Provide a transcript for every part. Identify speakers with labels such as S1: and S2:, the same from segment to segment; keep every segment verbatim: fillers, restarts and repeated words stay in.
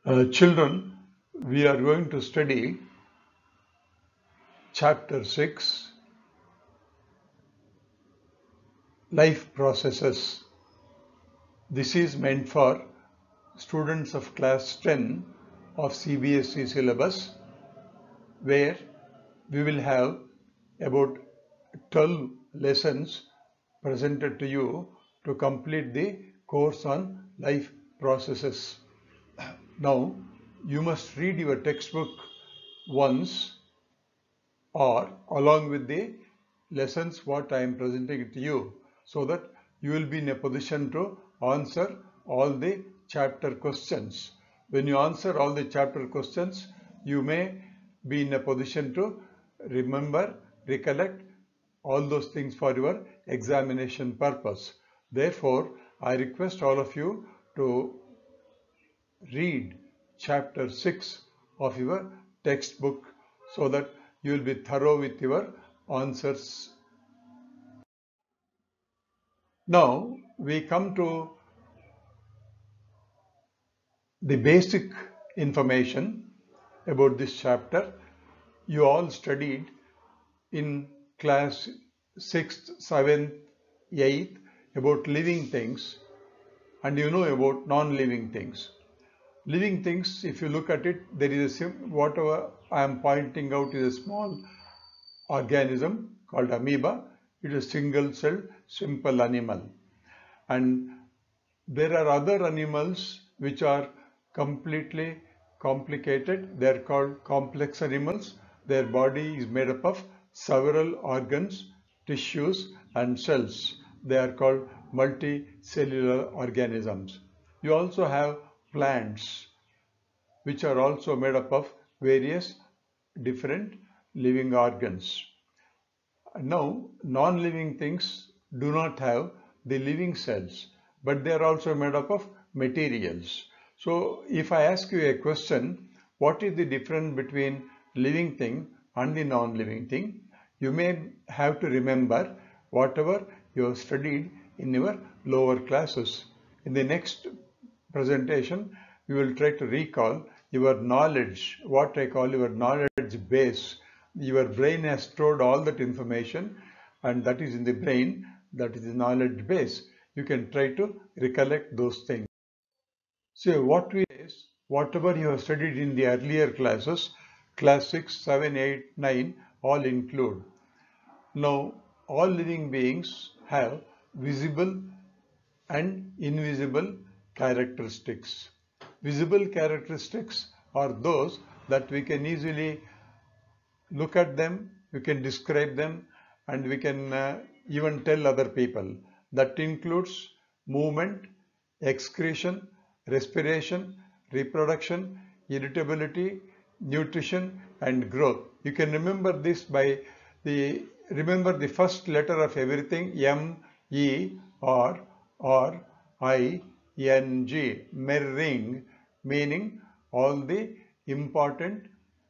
S1: Uh, children, we are going to study chapter six, life processes. This is meant for students of class ten of C B S E syllabus, where we will have about twelve lessons presented to you to complete the course on life processes. Now, you must read your textbook once or along with the lessons what I am presenting to you, so that you will be in a position to answer all the chapter questions. When you answer all the chapter questions, you may be in a position to remember, recollect all those things for your examination purpose. Therefore, I request all of you to read chapter six of your textbook so that you will be thorough with your answers. Now we come to the basic information about this chapter. You all studied in class sixth, seventh, eighth about living things, and you know about non-living things. Living things, if you look at it, there is a whatever I am pointing out is a small organism called amoeba. It is a single-celled, simple animal. And there are other animals which are completely complicated. They are called complex animals. Their body is made up of several organs, tissues, and cells. They are called multicellular organisms. You also have plants, which are also made up of various different living organs. Now, non-living things do not have the living cells, but they are also made up of materials. So, if I ask you a question, what is the difference between living thing and the non-living thing? You may have to remember whatever you have studied in your lower classes. In the next presentation, you will try to recall your knowledge, what I call your knowledge base. Your brain has stored all that information, and that is in the brain, that is the knowledge base. You can try to recollect those things. So what we is, whatever you have studied in the earlier classes, class six, seven, eight, nine, all include. Now, all living beings have visible and invisible characteristics. Visible characteristics are those that we can easily look at them, we can describe them, and we can uh, even tell other people. That includes movement, excretion, respiration, reproduction, irritability, nutrition, and growth. You can remember this by the remember the first letter of everything: M, E, R, R, I, N, G, mirroring, meaning all the important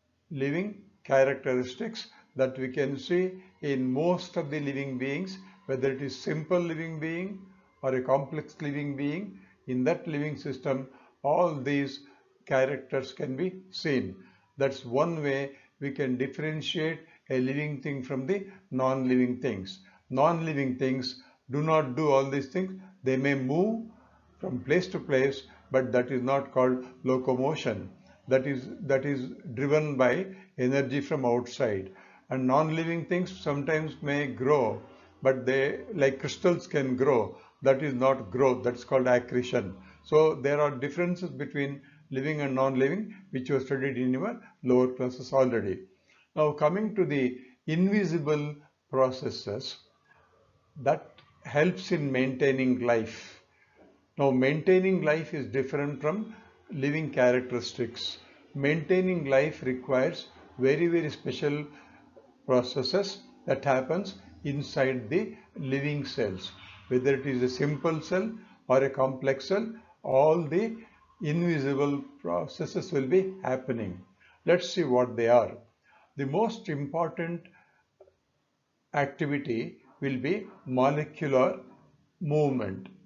S1: living characteristics that we can see in most of the living beings, whether it is simple living being or a complex living being. In that living system, all these characters can be seen. That's one way we can differentiate a living thing from the non-living things. Non-living things do not do all these things. They may move from place to place, but that is not called locomotion. That is, that is driven by energy from outside. And non-living things sometimes may grow, but they, like crystals, can grow. That is not growth, that's called accretion. So there are differences between living and non-living, which you have studied in your lower classes already. Now coming to the invisible processes that helps in maintaining life. Now, maintaining life is different from living characteristics. Maintaining life requires very, very special processes that happens inside the living cells. Whether it is a simple cell or a complex cell, all the invisible processes will be happening. Let's see what they are. The most important activity will be molecular movement.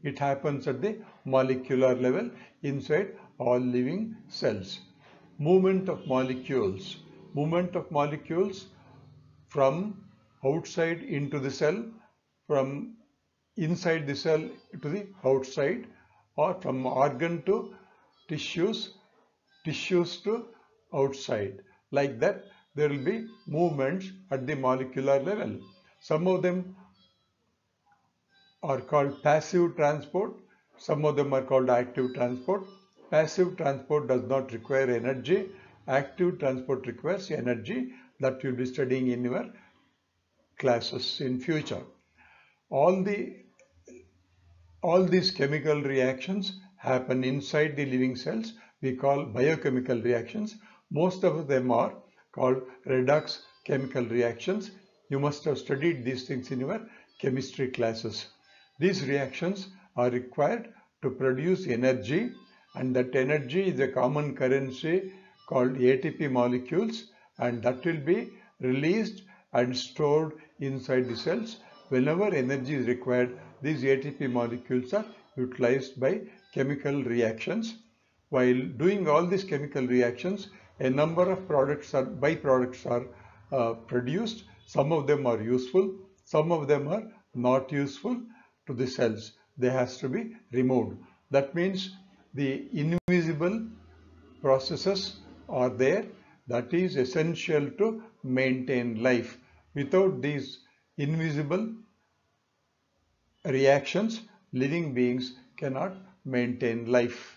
S1: It happens at the molecular level inside all living cells. Movement of molecules. Movement of molecules from outside into the cell, from inside the cell to the outside, or from organ to tissues, tissues to outside. Like that, there will be movements at the molecular level. Some of them are called passive transport. Some of them are called active transport. Passive transport does not require energy. Active transport requires energy, that you'll be studying in your classes in future. All the all these chemical reactions happen inside the living cells. We call biochemical reactions. Most of them are called redox chemical reactions. You must have studied these things in your chemistry classes. These reactions are required to produce energy, and that energy is a common currency called A T P molecules, and that will be released and stored inside the cells. Whenever energy is required, these A T P molecules are utilized by chemical reactions. While doing all these chemical reactions, a number of products or byproducts are uh, produced. Some of them are useful, some of them are not useful to the cells. They has to be removed. That means the invisible processes are there, that is essential to maintain life. Without these invisible reactions, living beings cannot maintain life.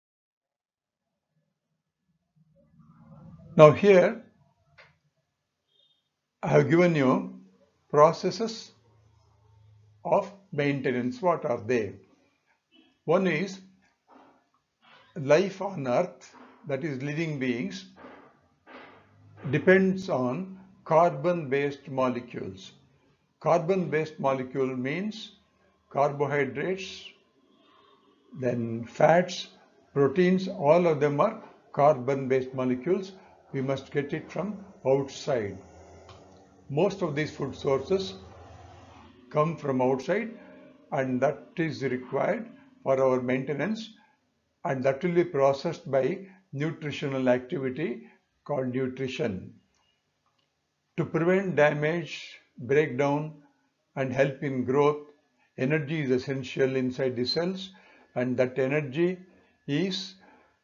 S1: Now here I have given you processes of maintenance. What are they? One is life on earth, that is living beings, depends on carbon-based molecules. Carbon-based molecule means carbohydrates, then fats, proteins, all of them are carbon-based molecules. We must get it from outside. Most of these food sources come from outside, and that is required for our maintenance, and that will be processed by nutritional activity called nutrition. To prevent damage, breakdown, and help in growth, energy is essential inside the cells, and that energy is,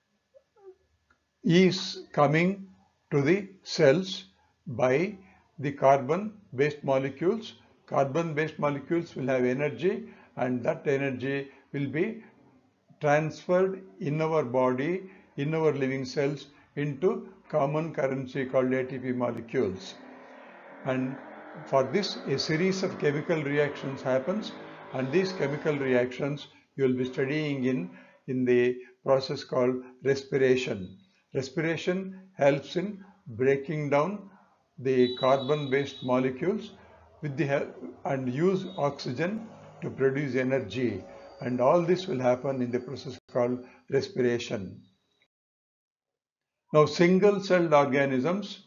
S1: is coming to the cells by the carbon-based molecules. Carbon-based molecules will have energy, and that energy will be transferred in our body, in our living cells, into common currency called A T P molecules. And for this, a series of chemical reactions happens, and these chemical reactions you will be studying in, in the process called respiration. Respiration helps in breaking down the carbon-based molecules with the help and use oxygen to produce energy, and all this will happen in the process called respiration. Now, single-celled organisms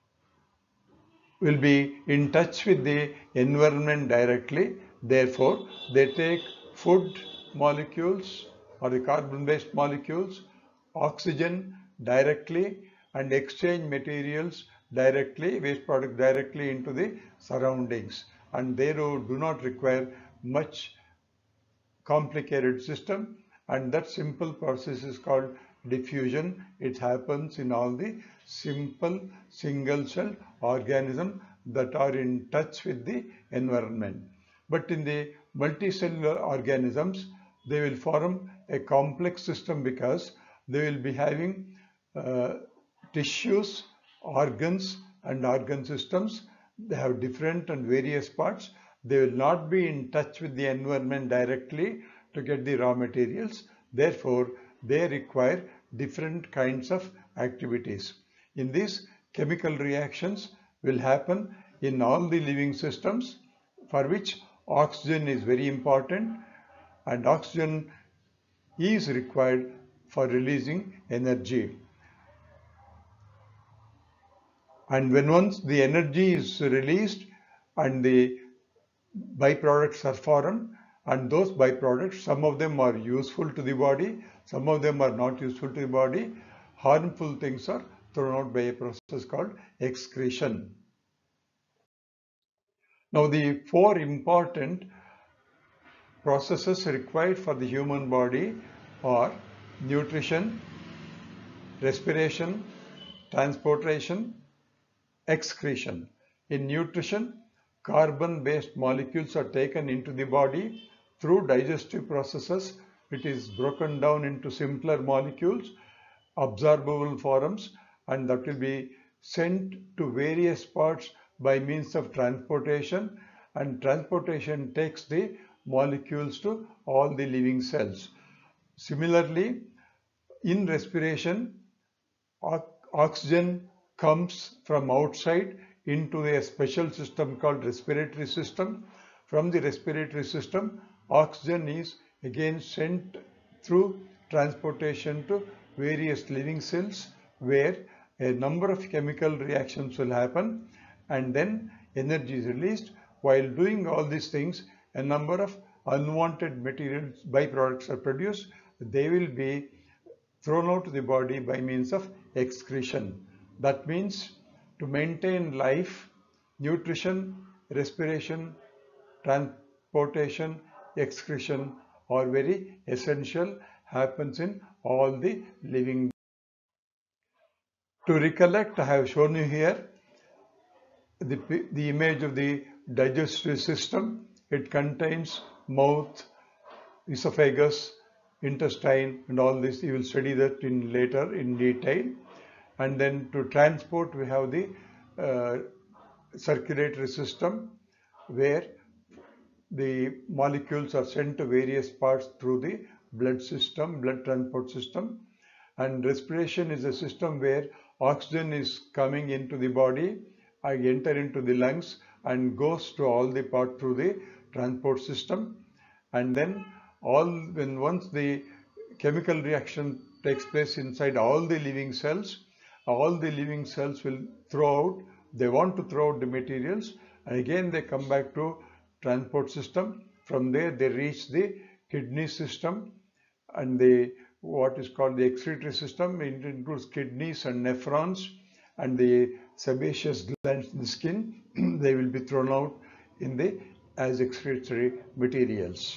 S1: will be in touch with the environment directly. Therefore, they take food molecules or the carbon-based molecules, oxygen directly, and exchange materials directly, waste product directly into the surroundings, and they do not require much complicated system, and that simple process is called diffusion. It happens in all the simple single-celled organisms that are in touch with the environment. But in the multicellular organisms, they will form a complex system because they will be having uh, tissues, organs, and organ systems. They have different and various parts. They will not be in touch with the environment directly to get the raw materials. Therefore, they require different kinds of activities. In these, chemical reactions will happen in all the living systems, for which oxygen is very important, and oxygen is required for releasing energy. And when once the energy is released and the byproducts are formed, and those byproducts, some of them are useful to the body, some of them are not useful to the body. Harmful things are thrown out by a process called excretion. Now, the four important processes required for the human body are nutrition, respiration, transportation, excretion. In nutrition, carbon-based molecules are taken into the body through digestive processes. It is broken down into simpler molecules, absorbable forms, and that will be sent to various parts by means of transportation, and transportation takes the molecules to all the living cells. Similarly, in respiration, oxygen comes from outside into a special system called respiratory system. From the respiratory system, oxygen is again sent through transportation to various living cells, where a number of chemical reactions will happen, and then energy is released. While doing all these things, a number of unwanted materials, byproducts are produced. They will be thrown out to the body by means of excretion. That means to maintain life, nutrition, respiration, transportation, excretion are very essential, happens in all the living. To recollect, I have shown you here the, the image of the digestive system. It contains mouth, esophagus, intestine, and all this. You will study that in later in detail. And then to transport, we have the uh, circulatory system, where the molecules are sent to various parts through the blood system, blood transport system. And respiration is a system where oxygen is coming into the body, I enter into the lungs and goes to all the part through the transport system. And then all when once the chemical reaction takes place inside all the living cells, all the living cells will throw out, they want to throw out the materials, and again they come back to transport system. From there they reach the kidney system, and the what is called the excretory system. It includes kidneys and nephrons and the sebaceous glands in the skin. They will be thrown out in the as excretory materials.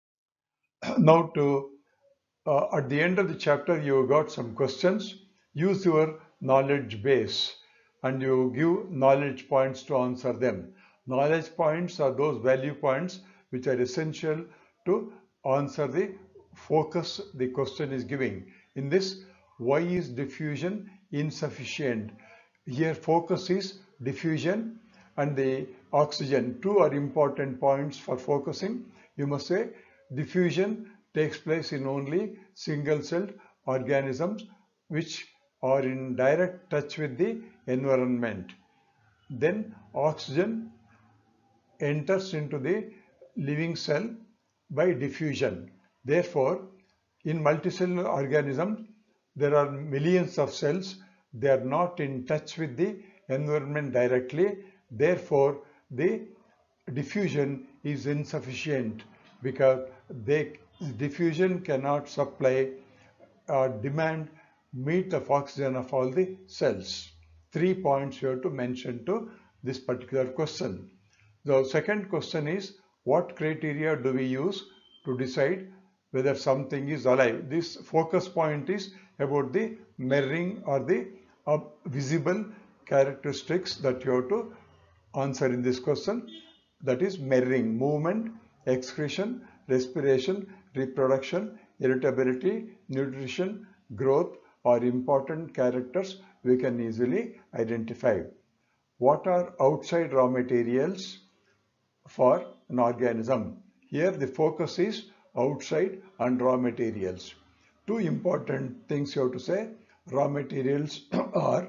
S1: Now to uh, at the end of the chapter, you got some questions. Use your knowledge base and you give knowledge points to answer them. Knowledge points are those value points which are essential to answer the focus the question is giving. In this, why is diffusion insufficient? Here focus is diffusion and the oxygen. Two are important points for focusing. You must say diffusion takes place in only single-celled organisms which are in direct touch with the environment. Then oxygen enters into the living cell by diffusion. Therefore, in multicellular organisms, there are millions of cells. They are not in touch with the environment directly. Therefore, the diffusion is insufficient because they, diffusion cannot supply or demand meet of oxygen of all the cells. Three points you have to mention to this particular question. The second question is, what criteria do we use to decide whether something is alive? This focus point is about the mirroring or the uh, visible characteristics that you have to answer in this question. That is mirroring, movement, excretion, respiration, reproduction, irritability, nutrition, growth are important characters we can easily identify. What are outside raw materials for an organism? Here the focus is outside and raw materials. Two important things you have to say. Raw materials are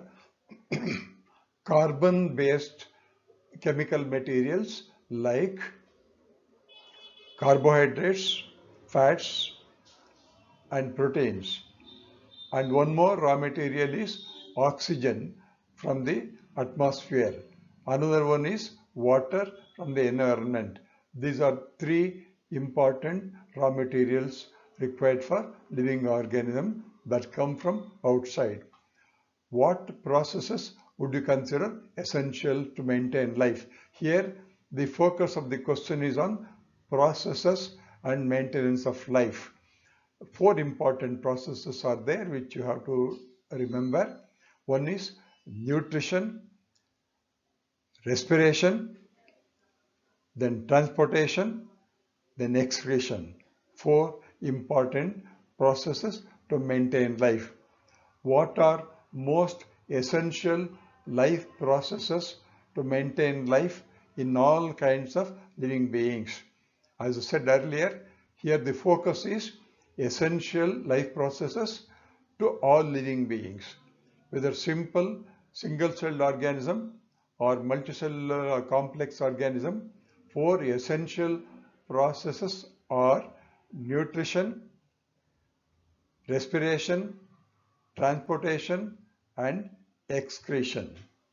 S1: carbon-based chemical materials like carbohydrates, fats, and proteins. And one more raw material is oxygen from the atmosphere. Another one is water from the environment. These are three important raw materials required for living organism that come from outside. What processes would you consider essential to maintain life? Here, the focus of the question is on processes and maintenance of life. Four important processes are there which you have to remember. One is nutrition, respiration, then transportation, then excretion. Four important processes to maintain life. What are most essential life processes to maintain life in all kinds of living beings? As I said earlier, here the focus is essential life processes to all living beings, whether simple single-celled organism or multicellular or complex organism. Four essential processes are nutrition, respiration, transportation, and excretion.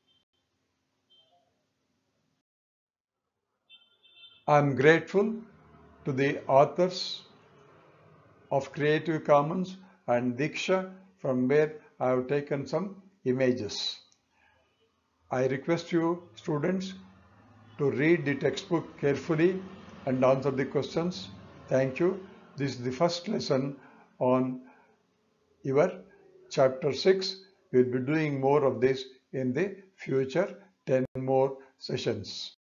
S1: I am grateful to the authors of Creative Commons and Diksha, from where I have taken some images. I request you students to read the textbook carefully and answer the questions. Thank you. This is the first lesson on your chapter six. We will be doing more of this in the future ten more sessions.